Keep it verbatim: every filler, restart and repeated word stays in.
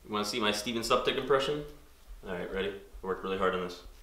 You want to see my Steven Suptic impression? Alright, ready? I worked really hard on this.